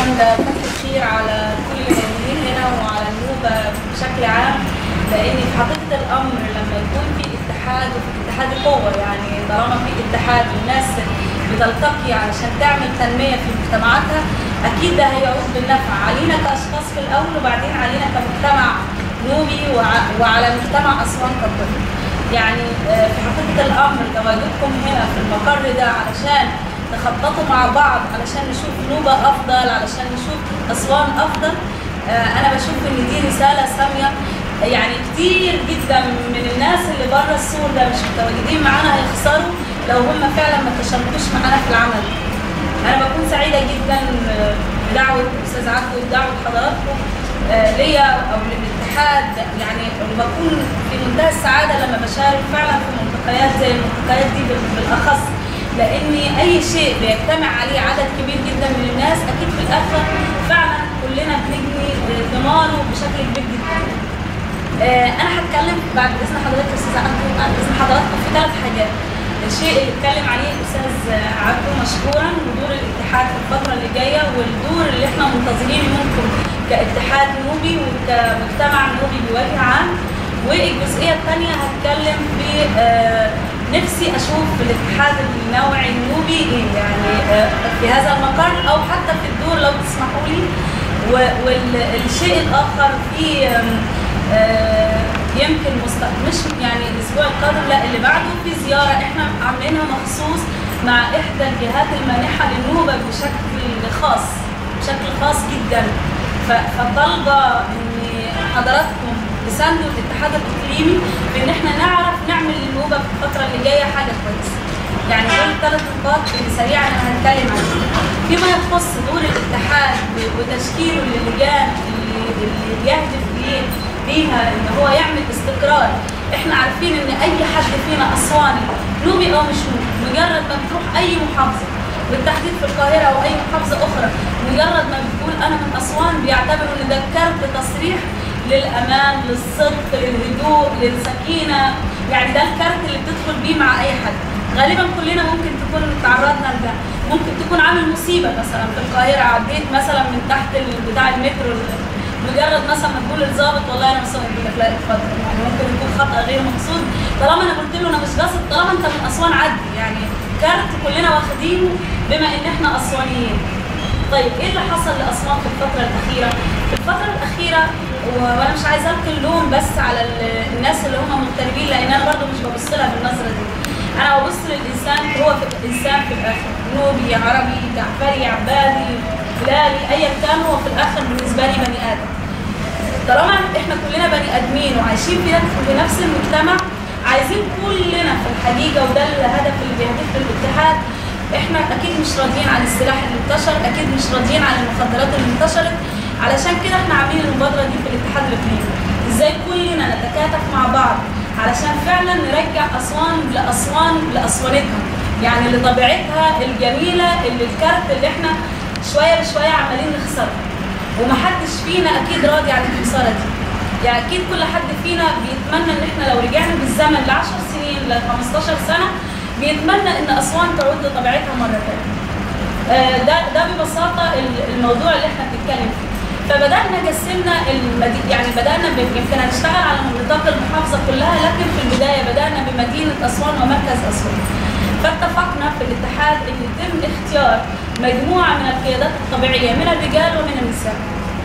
ده فتح خير على كل الموجودين هنا وعلى النوبة بشكل عام، لأن في حقيقة الأمر لما يكون في اتحاد وفي اتحاد قوة، يعني طالما في اتحاد والناس بتلتقي علشان تعمل تنمية في مجتمعاتها، أكيد ده هيعود بالنفع علينا كأشخاص في الأول، وبعدين علينا كمجتمع نوبي وعلى مجتمع أسوان ككل. يعني في حقيقة الأمر تواجدكم هنا في المقر ده علشان نخططوا مع بعض علشان نشوف نوبة أفضل، علشان نشوف أسوان أفضل، أنا بشوف إن دي رسالة سامية. يعني كتير جدا من الناس اللي بره السور ده مش متواجدين معانا هيخسروا لو هم فعلا ما تشاركوش معانا في العمل. أنا بكون سعيدة جدا بدعوة أستاذ عبده وبدعوة حضراتكم ليا أو للاتحاد، يعني بكون في منتهى السعادة لما بشارك فعلا في ملتقيات زي الملتقيات دي بالأخص، لأن أي شيء بيجتمع عليه عدد كبير جدا من الناس أكيد في الآخر فعلا كلنا بنجني ثماره بشكل كبير جدا. أنا هتكلم بعد إذن حضرتك يا أستاذ عبده، بعد إذن حضراتكم في 3 حاجات. الشيء اللي اتكلم عليه الأستاذ عبده مشكورا، ودور الاتحاد في الفترة اللي جاية، والدور اللي احنا منتظرينه منكم كاتحاد نوبي وكمجتمع نوبي بوجه عام. والجزئية الثانية هتكلم في نفسي اشوف الاتحاد النوعي النوبي يعني في هذا المقر او حتى في الدور لو تسمحوا لي. والشيء الاخر في يمكن مش يعني الاسبوع القادم، لا اللي بعده، في زياره احنا عاملينها مخصوص مع احدى الجهات المانحه للنوبه بشكل خاص جدا. فطالبه ان حضراتكم تساندوا الاتحاد الاقليمي بان احنا نعرف نعمل للنوبه في الفتره اللي جايه حاجه كويسه. يعني دول 3 نقاط اللي سريعا انا هتكلم عنهم. فيما يخص دور الاتحاد وتشكيله للجان اللي يهدف ليها ان هو يعمل استقرار. احنا عارفين ان اي حد فينا اسواني نوبي او مش نوبي، مجرد ما بتروح اي محافظه بالتحديد في القاهره او اي محافظه اخرى، مجرد ما بتقول انا من اسوان بيعتبروا ان ده كارت تصريح للامان، للصدق، للهدوء، للسكينه. يعني ده الكارت اللي بتدخل بيه مع اي حد. غالبا كلنا ممكن تكون تعرضنا لده، ممكن تكون عامل مصيبه مثلا في القاهره، عديت مثلا من تحت بتاع المترو، مجرد مثلا ما تقول للظابط والله انا مسوق، يقول لك لا اتفضل. يعني ممكن يكون خطا غير مقصود، طالما انا قلت له انا مش قاصد، طالما انت من اسوان عدي. يعني كارت كلنا واخدينه بما ان احنا اسوانيين. طيب ايه اللي حصل لاسوان في الفتره الاخيره؟ في الفتره الاخيره وانا مش عايزه القي اللوم بس على الناس اللي هم مغتربين، لان انا برضو مش ببص لها بالنظره دي. انا ببص للانسان، هو في الانسان في الاخر نوبي، عربي، جعفري، عبادي، فلالي، ايا كان، هو في الاخر بالنسبه لي بني ادم. طالما احنا كلنا بني ادمين وعايشين في نفس المجتمع، عايزين كلنا في الحقيقه، وده الهدف اللي بيهدف الاتحاد. احنا اكيد مش راضيين عن السلاح اللي انتشر، اكيد مش راضيين عن المخدرات اللي انتشرت، علشان كده احنا عاملين المبادره دي في الاتحاد الاقليمي. ازاي كلنا نتكاتف مع بعض علشان فعلا نرجع اسوان لاسوانتها، يعني لطبيعتها الجميله، اللي الكارت اللي احنا شويه بشويه عمالين نخسرها. ومحدش فينا اكيد راضي عن الخساره دي. يعني اكيد كل حد فينا بيتمنى ان احنا لو رجعنا بالزمن ل 10 سنين ل 15 سنه، بيتمنى ان اسوان تعود لطبيعتها مره ثانيه. ده ببساطه الموضوع اللي احنا بنتكلم فيه. فبدانا قسمنا يعني بدانا يمكن هنشتغل على نطاق المحافظه كلها، لكن في البدايه بدانا بمدينه اسوان ومركز اسوان. فاتفقنا في الاتحاد ان يتم اختيار مجموعه من القيادات الطبيعيه من الرجال ومن النساء،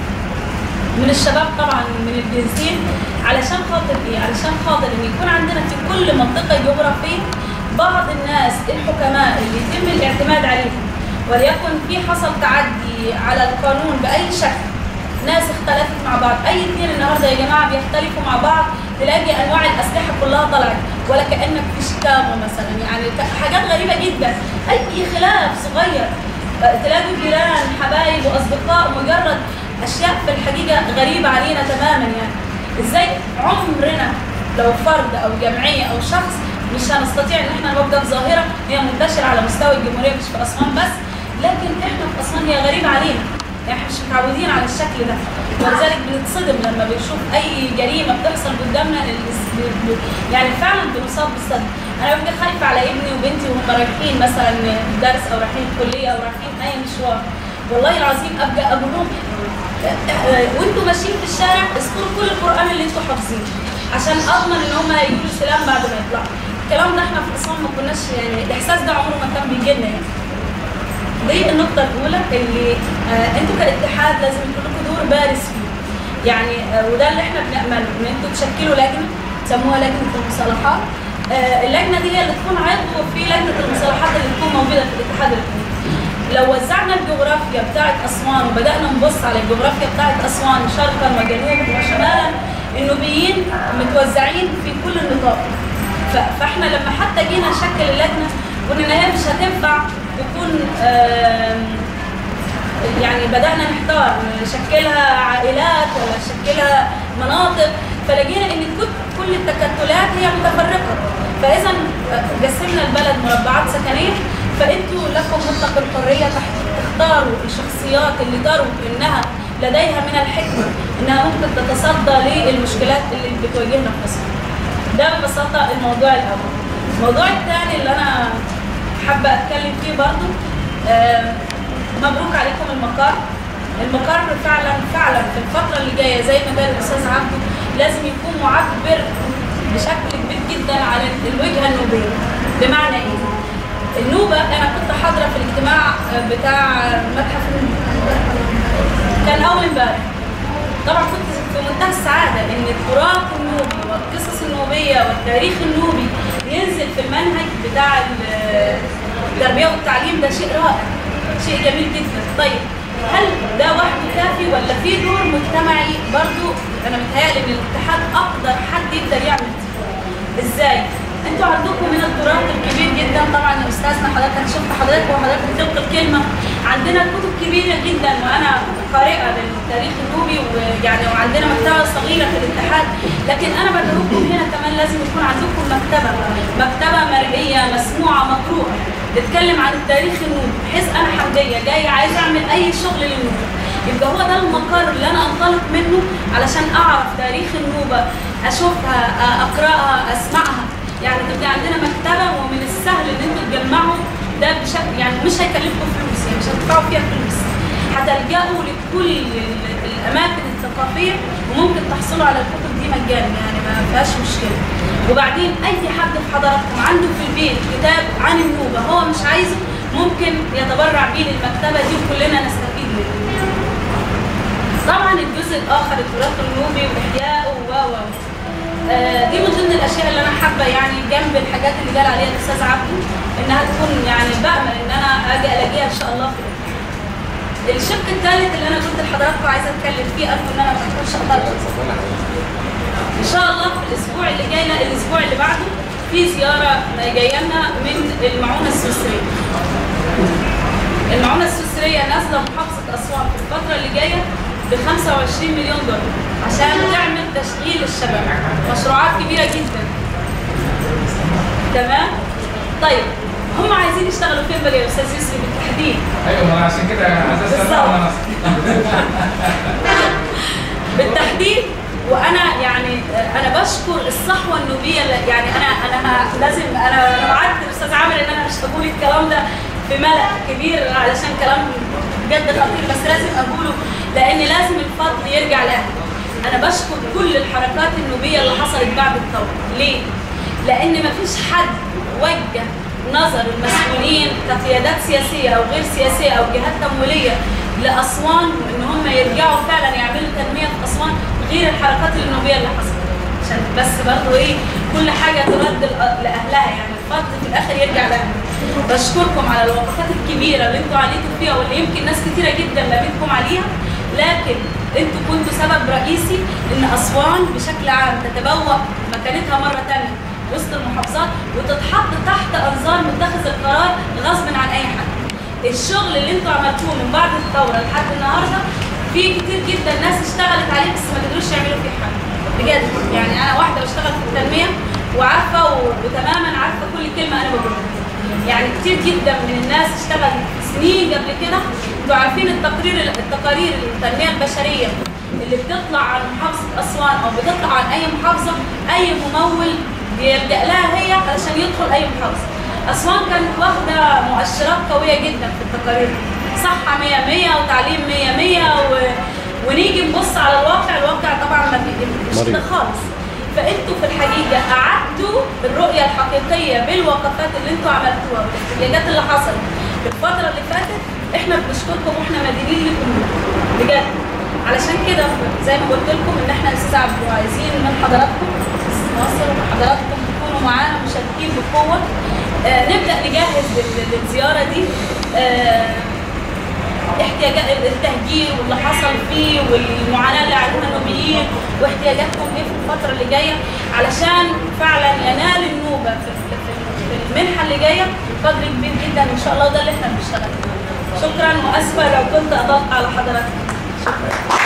من الشباب طبعا، من الجنسين، علشان خاطر ايه؟ علشان خاطر ان يكون عندنا في كل منطقه جغرافيه بعض الناس الحكماء اللي يتم الاعتماد عليهم، وليكن في حصل تعدي على القانون باي شكل، ناس اختلفت مع بعض، اي اثنين النهارده يا جماعه بيختلفوا مع بعض، تلاقي انواع الاسلحه كلها طلعت، ولا كانك في شيكاغو مثلا. يعني حاجات غريبه جدا، اي خلاف صغير تلاقوا جيران، حبايب، واصدقاء، مجرد اشياء في الحقيقه غريبه علينا تماما. يعني ازاي عمرنا لو فرد او جمعيه او شخص مش هنستطيع ان احنا نوقف ظاهره هي منتشره على مستوى الجمهوريه مش في اسوان بس، لكن احنا في اسوان هي غريبه علينا. يعني احنا مش متعودين على الشكل ده، ولذلك بنتصدم لما بنشوف اي جريمه بتحصل قدامنا، يعني فعلا بنصاب بالصدمه. انا ببقى خايفه على ابني وبنتي وهم رايحين مثلا درس او رايحين الكليه او رايحين اي مشوار، والله العظيم ابقى اقول لهم وانتوا ماشيين في الشارع اذكروا كل القران اللي انتوا حافظينه عشان اضمن ان هم هيجوا السلام بعد ما يطلعوا. الكلام ده احنا في اسوان ما كناش يعني الاحساس ده عمره ما كان بيجي لنا يعني. دي النقطه الاولى اللي انتوا كاتحاد لازم يكون لكم دور بارز فيه. يعني وده اللي احنا بنامله ان انتوا تشكلوا لجنه تسموها لجنه المصالحات. اللجنه دي هي اللي تكون عضو في لجنه المصالحات اللي تكون موجوده في الاتحاد الوطني. لو وزعنا الجغرافيا بتاعت اسوان وبدانا نبص على الجغرافيا بتاعت اسوان شرقا وجنوبا وشمالا، النوبيين متوزعين في كل النطاق. فاحنا لما حتى جينا نشكل اللجنه قلنا ان هي مش هتنفع تكون يعني بدانا نحتار نشكلها عائلات ولا نشكلها مناطق، فلقينا ان كل التكتلات هي متفرقه. فاذا قسمنا البلد مربعات سكنيه، فانتوا لكم مطلق الحريه تختاروا الشخصيات اللي تروا انها لديها من الحكمه انها ممكن تتصدى للمشكلات اللي بتواجهنا في مصر. ده ببساطه الموضوع الاول. الموضوع الثاني اللي انا حابه اتكلم فيه برضه، مبروك عليكم المقر. المقر فعلا في الفتره اللي جايه زي ما قال الاستاذ عبده لازم يكون معبر بشكل كبير جدا عن الوجهه النوبيه. بمعنى ايه؟ النوبه انا كنت حاضره في الاجتماع بتاع متحف كان اول امبارح. طبعا كنت في منتهى السعاده ان التراث النوبي والقصص النوبيه والتاريخ النوبي ينزل في المنهج بتاع التربيه والتعليم. ده شيء رائع، شيء جميل جدا. طيب هل ده وحده كافي ولا في دور مجتمعي برضو؟ انا متهيألي ان الاتحاد اقدر حد يقدر يعمل ازاي؟ انتوا عندكم من التراث الكبير جدا. طبعا يا استاذنا حضرتك شفت حضرتك وحضرتك بتلقي الكلمه، عندنا كتب كبيره جدا وانا قارئه للتاريخ النوبي ويعني وعندنا مكتبه صغيره في الاتحاد، لكن انا بدعوكم هنا كمان لازم يكون عندكم مكتبه مرئيه مسموعه مقروءه بتتكلم عن التاريخ النوبي، بحيث انا حمديه جايه عايزه اعمل اي شغل للنوبه يبقى هو ده المقر اللي انا انطلق منه علشان اعرف تاريخ النوبه، اشوفها، اقراها، اسمعها. يعني تبقى عندنا مكتبه ومن السهل ان انتوا تجمعوا ده بشكل يعني مش هيكلفكم فلوس، يعني مش هتدفعوا فيها فلوس، هتلجأوا لكل الاماكن الثقافيه وممكن تحصلوا على الكتب دي مجانا، يعني ما فيهاش مشكله. وبعدين اي حد في حضراتكم عنده في البيت كتاب عن النوبه هو مش عايزه ممكن يتبرع بيه للمكتبه دي وكلنا نستفيد منه. طبعا الجزء الاخر التراث النوبي واحيائه دي من ضمن الاشياء اللي انا حابه يعني جنب الحاجات اللي قال عليها الاستاذ عبده انها تكون يعني بامل ان انا اجي الاقيها ان شاء الله في الاتحاد. الشق الثالث اللي انا قلت لحضراتكم عايزه اتكلم فيه ارجو ان انا ما اكونش قطعت. ان شاء الله في الاسبوع اللي جاي الاسبوع اللي بعده في زياره جايه لنا من المعونه السويسريه. المعونه السويسريه نازله محافظه اسوان في الفتره اللي جايه ب 25 مليون دولار عشان تعمل تشغيل الشباب، مشروعات كبيره جدا. تمام؟ طيب هم عايزين يشتغلوا فين بقى يا استاذ يوسف بالتحديد؟ ايوه ما عشان كده اساسا بالتحديد. وانا يعني انا بشكر الصحوه النوبيه يعني انا لازم انا وعدت الاستاذ عامر ان انا مش هقول الكلام ده في ملأ كبير علشان كلام بجد خطير، بس لازم اقوله لان لازم الفضل يرجع لاهلي. انا بشكر كل الحركات النوبيه اللي حصلت بعد الثوره. ليه؟ لان مفيش حد وجه نظر المسؤولين كقيادات سياسيه او غير سياسيه او جهات تمويليه لاسوان ان هم يرجعوا فعلا يعملوا تنميه في اسوان غير الحركات النوبيه اللي حصلت. عشان بس برضه ايه كل حاجه ترد لاهلها، يعني الفضل في الاخر يرجع لاهلها. بشكركم على الوقفات الكبيره اللي انتوا عليكم فيها واللي يمكن ناس كتيره جدا لميتكم عليها، لكن انتوا كنتوا سبب رئيسي ان اسوان بشكل عام تتبوأ مكانتها مره ثانيه وسط المحافظات وتتحط تحت انظار متخذ القرار غصب عن اي حد. الشغل اللي انتوا عملتوه من بعد الثوره لحد النهارده في كتير جدا ناس اشتغلت عليه بس ما قدروش يعملوا فيه حاجه بجد. يعني انا واحده بشتغل في التنميه وعارفه وتماما عارفه كل كلمه انا بقولها. يعني كتير جدا من الناس اشتغل سنين قبل كده. انتوا عارفين التقارير التنميه البشريه اللي بتطلع عن محافظه اسوان او بتطلع عن اي محافظه، اي ممول بيلجأ لها هي علشان يدخل اي محافظه. اسوان كانت واخده مؤشرات قويه جدا في التقارير. صحه 100 100 وتعليم 100 100 ونيجي نبص على الواقع طبعا ما بيجيبش كده خالص. فانتوا في الحقيقه قعدتوا الرؤيه الحقيقيه بالوقفات اللي انتوا عملتوها والاحتجاجات اللي حصلت في الفتره اللي فاتت. احنا بنشكركم واحنا مدينين لكم بجد. علشان كده زي ما قلت لكم ان احنا يا استاذ عبدو عايزين من حضراتكم مصر وحضراتكم تكونوا معانا مشاركين بقوه. نبدا نجهز للزياره دي. احتياجات التهجير واللي حصل فيه والمعاناه اللي عليها النوبيين واحتياجاتهم ايه في الفتره اللي جايه علشان فعلا ينال النوبه في المنحه اللي جايه قدر كبير جدا ان شاء الله. وده اللي احنا بنشتغل. شكرا واسفه لو كنت اضغط على حضراتكم. شكرا.